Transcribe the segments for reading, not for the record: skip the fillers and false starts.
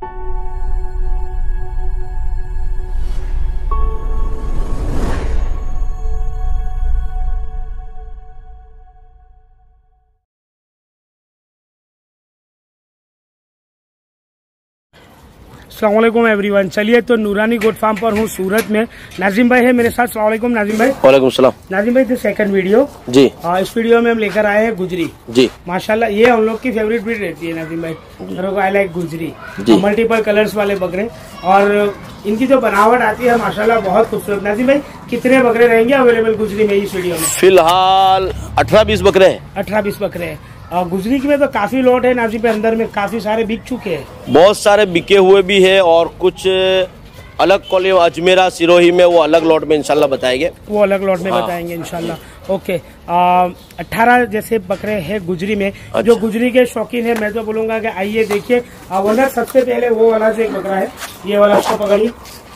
अस्सलाम वालेकुम एवरीवन। चलिए तो नूरानी गोट फार्म पर हूँ सूरत में। नाजिम भाई है मेरे साथ। अस्सलाम वालेकुम नाजिम भाई। वालेकुम सलाम। नाजिम भाई सेकंड वीडियो जी। इस वीडियो में हम लेकर आए हैं गुजरी जी। माशाल्लाह ये हम लोग की फेवरेट ब्रीड रहती है नाजिम भाई। मेरे को आई लाइक गुजरी। मल्टीपल कलर्स वाले बकरे और इनकी जो बनावट आती है माशाल्लाह बहुत खूबसूरत। नाजिम भाई कितने बकरे रहेंगे अवेलेबल गुजरी में इस वीडियो में? फिलहाल 18-20 बकरे हैं। 18-20 बकरे हैं। गुजरी की में तो काफी लॉट है नाजिम पे, अंदर में काफी सारे बिक चुके हैं। बहुत सारे बिके हुए भी है और कुछ अलग क्वालिटी अजमेरा सिरोही में वो अलग लॉट में इंशाल्लाह बताएंगे। वो अलग लॉट में बताएंगे इंशाल्लाह। ओके 18 जैसे बकरे हैं गुजरी में। अच्छा। जो गुजरी के शौकीन है मैं तो बोलूंगा कि आइए देखिए। वरना सबसे पहले वो वाला जो एक बकरा है ये वाला उसको पकड़िए,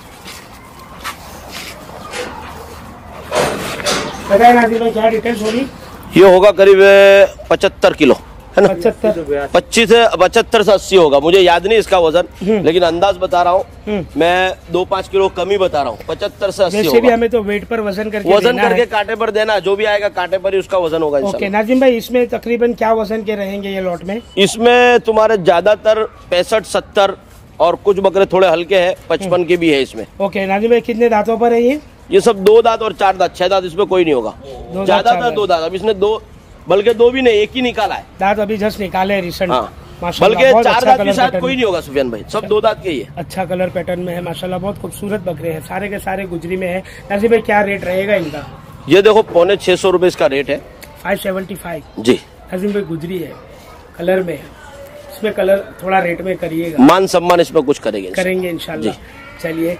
बताए नाजिम भाई क्या डिटेल्स होगी? ये होगा करीब 75 किलो है ना? 25 से 75 से 80 होगा। मुझे याद नहीं इसका वजन, लेकिन अंदाज बता रहा हूँ मैं। 2-5 किलो कम ही बता रहा हूँ। 75 से 80 होगा। भी हमें तो वेट पर वजन करके कांटे पर देना। जो भी आएगा कांटे पर ही उसका वजन होगा। ओके नाजिम भाई इसमें तकरीबन क्या वजन के रहेंगे ये लॉट में? इसमें तुम्हारे ज्यादातर 65-70 और कुछ बकरे थोड़े हल्के हैं 55 के भी है इसमें। ओके नाजिम भाई कितने दांतों पर है ये सब 2 दांत और 4 दांत। 6 दांत इसमें कोई नहीं होगा। ज्यादातर 2 दांत। अब इसने 2 बल्कि 2 भी नहीं 1 ही निकाला है। दांत अभी जस्ट निकाले रिसेंट। हाँ। बल्कि 4 दांत भी शायद कोई नहीं होगा सुफियान भाई। सब 2 दांत के ही है। अच्छा कलर पैटर्न में है माशाल्लाह। बहुत खूबसूरत बकरे हैं। सारे के सारे गुजरी में है। नाजिम भाई क्या रेट रहेगा इनका? ये देखो 650 रुपए इसका रेट है। 575 जी। नाजिम भाई गुजरी है कलर में है, इसमें कलर थोड़ा रेट में करिएगा। मान सम्मान इसमें कुछ करेंगे इंशाल्लाह। चलिए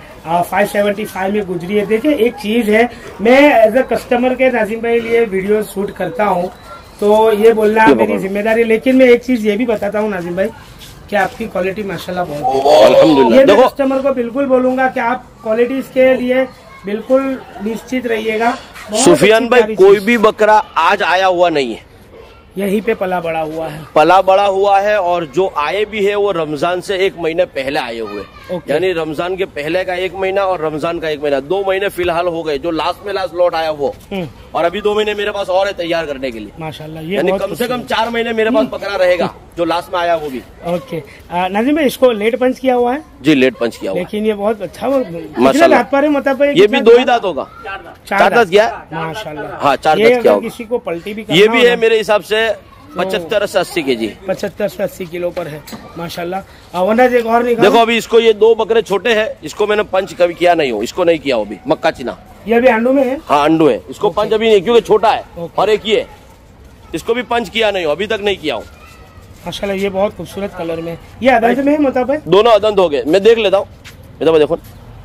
575 में गुजरी है। देखिए एक चीज है, मैं एज अ कस्टमर के नाजिम भाई लिए वीडियो शूट करता हूँ तो ये बोलना मेरी जिम्मेदारी है, लेकिन मैं एक चीज ये भी बताता हूँ नाजिम भाई कि आपकी क्वालिटी माशाल्लाह बहुत है। अल्हम्दुलिल्लाह। ये मैं कस्टमर को बिल्कुल बोलूंगा कि आप क्वालिटी के लिए बिल्कुल निश्चित रहिएगा। सुफियान भाई कोई भी बकरा आज आया हुआ नहीं है, यहीं पे पला बड़ा हुआ है और जो आए भी है वो रमजान से 1 महीने पहले आए हुए। यानी रमजान के पहले का 1 महीना और रमजान का 1 महीना, 2 महीने फिलहाल हो गए। जो लास्ट में लौट आया वो, और अभी 2 महीने मेरे पास और है तैयार करने के लिए माशाल्लाह। यानी कम से कम 4 महीने मेरे पास बकरा रहेगा जो लास्ट में आया वो भी। ओके नाजिम भाई इसको लेट पंच किया हुआ है? जी लेट पंच किया हुआ। लेकिन ये बहुत अच्छा माशाल्लाह। मतलब ये भी 2 ही दांत होगा। 4 दांत किया माशाल्लाह। हाँ 4 दांत किया होगा। किसी को पलटी भी ये भी है मेरे हिसाब से 75 से 80 केजी। 75 से 80 किलो पर है माशाल्लाह। वरना एक और देखो अभी इसको ये 2 बकरे छोटे हैं, इसको मैंने पंच कभी किया नहीं हो। इसको नहीं किया अभी मक्का चिना। ये भी अंडू में है? हाँ अंडू है। इसको पंच अभी नहीं क्योंकि छोटा है और एक ये इसको भी पंच किया नहीं हो, अभी तक नहीं किया हूँ माशाल्लाह। ये बहुत खूबसूरत कलर में। ये अदंत में है मतलब? दोनों अदंत हो गए। मैं देख लेता हूँ। देखो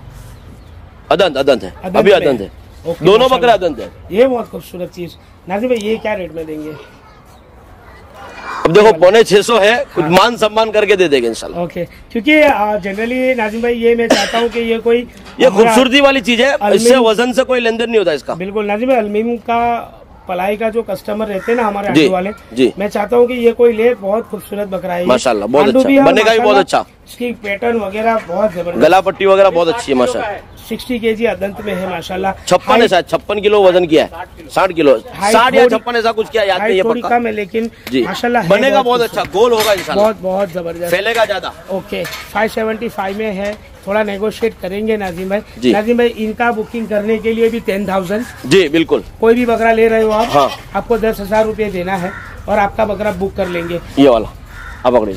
अदंत है, अभी अदंत है। दोनों बकरे अदंत है। ये बहुत खूबसूरत चीज। नाजिम भाई ये क्या रेट में देंगे? अब देखो 650 है। कुछ मान सम्मान करके दे देंगे इंशाल्लाह। ओके क्योंकि जनरली नाजिम भाई ये मैं चाहता हूँ कि ये खूबसूरती वाली चीज है, इससे वजन से कोई लेन देन नहीं होता इसका। बिल्कुल नाजिम भाई। अलमीम का पलाई का जो कस्टमर रहते हैं ना हमारे आलू वाले जी, मैं चाहता हूँ कि ये कोई ले। बहुत खूबसूरत बकरा है माशाल्लाह। बहुत अच्छा बनेगा भी, बहुत अच्छा। इसकी पैटर्न वगैरह बहुत जबरदस्त, गला पट्टी वगैरह बहुत अच्छी है माशाल्लाह। 60 केजी अदंत में है माशाल्लाह। 56 है शायद, 56 किलो वजन किया है। 60 किलो 60 या 56 ऐसा कुछ किया, याद नहीं है पक्का। कम है लेकिन माशाल्लाह बनेगा बहुत अच्छा। गोल होगा इंशाल्लाह, बहुत जबरदस्त, फैलेगा ज्यादा। ओके 575 में है। थोड़ा नेगोशिएट करेंगे नाजिम भाई। नाजिम भाई इनका बुकिंग करने के लिए भी 10,000। जी बिल्कुल। कोई भी बकरा ले रहे हो आप, हाँ। आपको 10,000 रुपये देना है और आपका बकरा बुक कर लेंगे। ये वाला आप पकड़े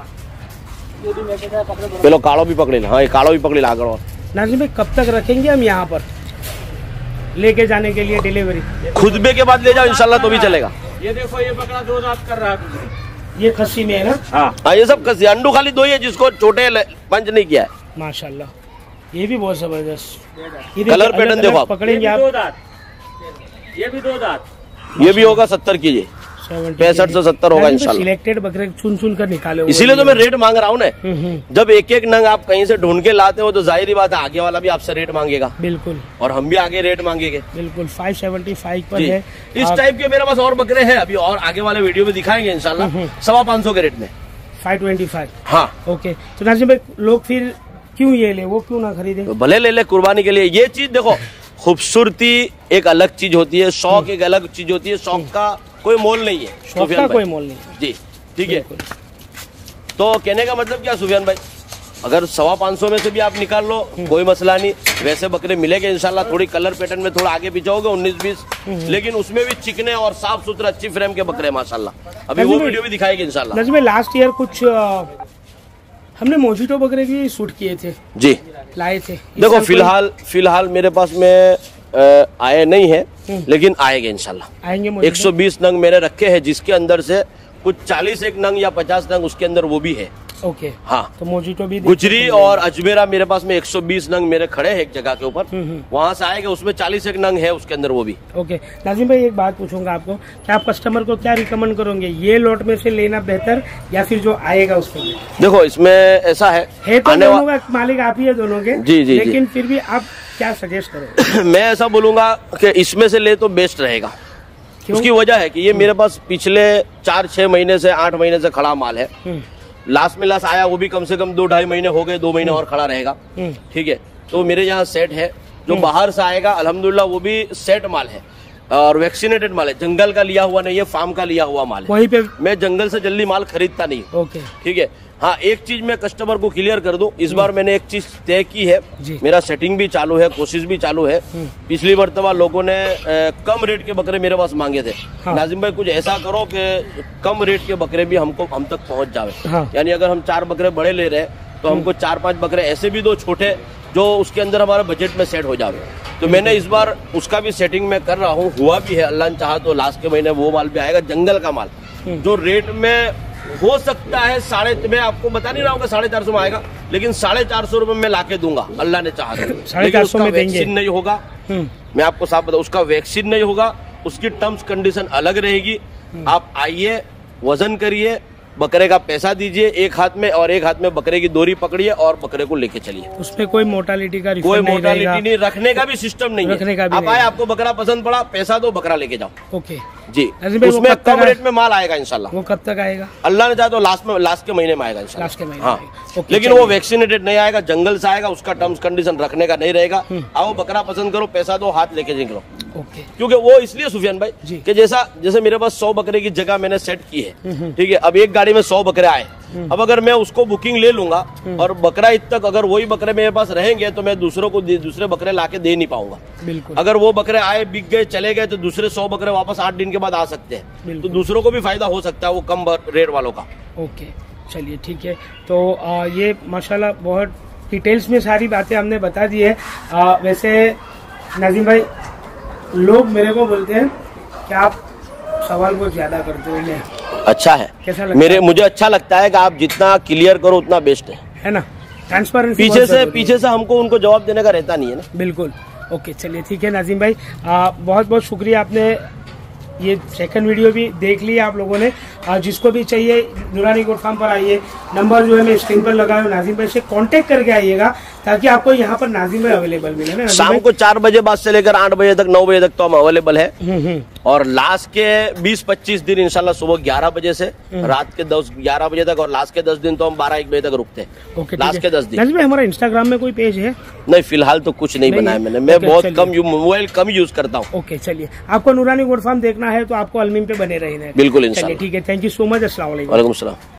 पहले कालो भी पकड़े। हाँ ये कालो भी पकड़े आगे। नाजिम भाई कब तक रखेंगे हम यहाँ पर लेके जाने के लिए डिलीवरी? खुतबे के बाद ले जाओ इंशाल्लाह तो भी चलेगा। ये देखो ये बकरा 2 दांत कर रहा है। ये खस्सी में है ना? हाँ ये सब खस्सी। अंडू खाली 2 ही है जिसको छोटे पंच नहीं किया है माशाल्लाह। ये भी बहुत जबरदस्त कलर पैटर्न देखो आप। पकड़ेंगे आप। ये भी 2 दांत। ये भी होगा 70 केजी। 65 से 70 होगा इंशाल्लाह। सिलेक्टेड बकरे चुन कर निकाले, इसीलिए तो मैं रेट मांग रहा हूँ ना। जब एक नंग आप कहीं से ढूंढ के लाते हो तो जाहिर ही बात है आगे वाला भी आपसे रेट मांगेगा। बिल्कुल। और हम भी आगे रेट मांगेंगे। बिल्कुल। 575 पर है। इस टाइप के मेरे पास और बकरे हैं अभी, और आगे वाले वीडियो में दिखाएंगे इंशाल्लाह 525 के रेट में। 525। हाँ ओके। तो नाजिम भाई लोग फिर क्यों ये ले, वो क्यों ना खरीदे? तो भले ले कुर्बानी के लिए। ये चीज देखो, खूबसूरती एक अलग चीज होती है, शौक एक अलग चीज होती है। शौक का कोई मोल नहीं है, शौक का कोई मोल नहीं जी। ठीक है, तो कहने का मतलब क्या सुफियान भाई, अगर 525 में से भी आप निकाल लो कोई मसला नहीं। वैसे बकरे मिलेंगे इंशाल्लाह, थोड़ी कलर पैटर्न में थोड़ा आगे पीछे होगा 19-20, लेकिन उसमें भी चिकने और साफ सुथरा अच्छी फ्रेम के बकरे माशाल्लाह। अभी वो वीडियो भी दिखाएगी इंशाल्लाह। नजीम भाई लास्ट ईयर कुछ हमने मोजिटो बकरे भी शूट किए थे जी, लाए थे। देखो फिलहाल मेरे पास में आए नहीं है, लेकिन आएंगे इंशाल्लाह। आएंगे 120 नंग मैंने रखे हैं, जिसके अंदर से कुछ 40 एक नंग या 50 नंग उसके अंदर वो भी है। ओके हाँ, तो मोजिटो भी गुजरी और अजमेरा मेरे पास में 120 नंग मेरे खड़े हैं एक जगह के ऊपर, वहाँ से आएगा। उसमें 40 एक नंग है उसके अंदर वो भी। ओके नाजिम भाई एक बात पूछूंगा आपको, क्या आप कस्टमर को क्या रिकमेंड करोगे, ये लॉट में से लेना बेहतर या फिर जो आएगा उसको? देखो इसमें ऐसा है तो दोनों का मालिक आप ही है दोनों के। जी लेकिन फिर भी आप क्या सजेस्ट करोगे? मैं ऐसा बोलूंगा कि इसमें से ले तो बेस्ट रहेगा। उसकी वजह है कि ये मेरे पास पिछले 4-6 महीने से 8 महीने से खड़ा माल है। लास्ट में लास्ट आया वो भी कम से कम 2-2.5 महीने हो गए, 2 महीने और खड़ा रहेगा। ठीक है, तो मेरे यहाँ सेट है। जो बाहर से आएगा अल्हम्दुलिल्लाह वो भी सेट माल है और वैक्सीनेटेड माल है, जंगल का लिया हुआ नहीं है, फार्म का लिया हुआ माल है। वहीं पे मैं जंगल से जल्दी माल खरीदता नहीं। ओके ठीक है। हाँ, एक चीज मैं कस्टमर को क्लियर कर दूं, इस बार मैंने एक चीज तय की है, मेरा सेटिंग भी चालू है, कोशिश भी चालू है। पिछली मर्तबा लोगों ने कम रेट के बकरे मेरे पास मांगे थे। हाँ। नाजिम भाई कुछ ऐसा करो कि कम रेट के बकरे भी हम तक पहुंच जावे। हाँ। यानी अगर हम 4 बकरे बड़े ले रहे हैं तो हमको 4-5 बकरे ऐसे भी दो छोटे जो उसके अंदर हमारे बजट में सेट हो जावे। तो मैंने इस बार उसका भी सेटिंग में कर रहा हूँ, हुआ भी है। अल्लाह ने चाहा तो लास्ट के महीने वो माल भी आएगा, जंगल का माल जो रेट में हो सकता है मैं आपको बता नहीं रहा हूँ 450 में आएगा, लेकिन 450 रुपए में लाके दूंगा अल्लाह ने चाहा तो। लेकिन उसका वैक्सीन नहीं होगा, मैं आपको साफ बताऊं, उसका वैक्सीन नहीं होगा, उसकी टर्म्स कंडीशन अलग रहेगी। आप आइए, वजन करिए, बकरे का पैसा दीजिए एक हाथ में और एक हाथ में बकरे की डोरी पकड़िए और बकरे को लेके चलिए। उसमें कोई मोर्टालिटी का कोई मोर्टालिटी नहीं, रखने का भी सिस्टम नहीं है। आप आए, आपको बकरा पसंद पड़ा, पैसा दो, बकरा लेके जाओ। ओके जी, उसमें कम रेट में माल आएगा इंशाल्लाह। वो कब तक आएगा? अल्लाह ने चाहा तो लास्ट के महीने में आएगा इंशाल्लाह। लास्ट के महीने। हाँ, लेकिन वो वैक्सीनेटेड नहीं आएगा, जंगल से आएगा, उसका टर्म्स कंडीशन रखने का नहीं रहेगा। आओ, बकरा पसंद करो, पैसा दो, हाथ लेके निकलो। ओके, क्योंकि वो इसलिए सुफियान भाई कि जैसे मेरे पास 100 बकरे की जगह मैंने सेट की है। ठीक है, अब एक गाड़ी में 100 बकरे आए, अब अगर मैं उसको बुकिंग ले लूंगा और बकरा इत तक अगर वही बकरे मेरे पास रहेंगे तो मैं दूसरों को दूसरे बकरे लाके दे नहीं पाऊंगा। बिल्कुल। अगर वो बकरे आए, बिक गए, चले गए तो दूसरे 100 बकरे वापस 8 दिन के बाद आ सकते हैं, तो दूसरों को भी फायदा हो सकता है वो कम रेट वालों का। ओके, चलिए ठीक है। तो ये माशाल्लाह बहुत डिटेल्स में सारी बातें हमने बता दी है। वैसे नाजिम भाई लोग मेरे को बोलते हैं कि आप सवाल बहुत ज्यादा करते हो। अच्छा है, कैसा लगता है? मुझे अच्छा लगता है कि आप जितना क्लियर करो उतना बेस्ट है ना। ट्रांसपेरेंसी पीछे से हमको उनको जवाब देने का रहता नहीं है ना। बिल्कुल। ओके, चलिए ठीक है नाजिम भाई, बहुत बहुत शुक्रिया, आपने ये सेकंड वीडियो भी देख लिया आप लोगों ने। जिसको भी चाहिए नूरानी गोट फार्म पर आइए, नंबर जो है मैं स्क्रीन पर लगा हूँ, नाजिम भाई से कांटेक्ट करके आइएगा ताकि आपको यहाँ पर नाजिम भाई अवेलेबल मिले ना। शाम को 4 बजे बाद से लेकर 8 बजे तक 9 बजे तक तो हम अवेलेबल है, और लास्ट के 20-25 दिन इंशाल्लाह सुबह 11 बजे से रात के 10-11 बजे तक, और लास्ट के 10 दिन तो हम 12-1 बजे तक रुकते हैं। लास्ट के 10 दिन। नाजिम भाई हमारा इंस्टाग्राम में कोई पेज है? नहीं, फिलहाल तो कुछ नहीं बनाया मैंने, मैं बहुत कम मोबाइल कम यूज करता हूँ। ओके, चलिए, आपको नूरानी गोट फार्म देखना है तो आपको अलमीम पे बने रहना है। बिल्कुल इंशाल्लाह। ठीक है, थैंक यू सो मच, अस्सलाम वालेकुम। वालेकुम सलाम।